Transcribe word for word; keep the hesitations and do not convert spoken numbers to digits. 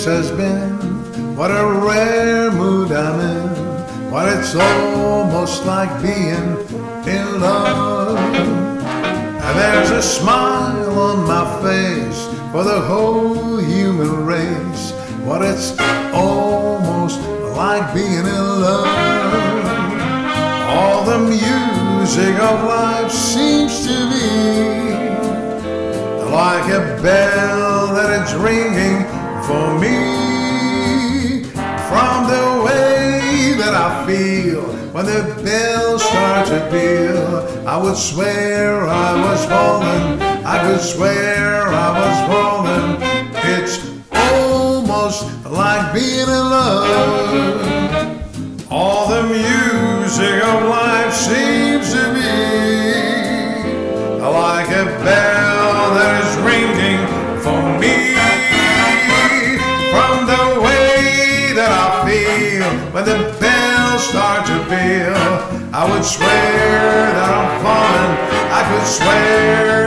has been. What a rare mood I'm in. What it's almost like being in love. And there's a smile on my face for the whole human race. What it's almost like being in love. All the music of life seems to be like a bell that it's ringing for me. From the way that I feel when the bells start to peal, I would swear I was falling, I could swear I was falling. It's almost like being in love. All the music of life seems to be like a bell that is ringing for me. From the way that I feel when the bells start to peal, I would swear that I'm falling, I could swear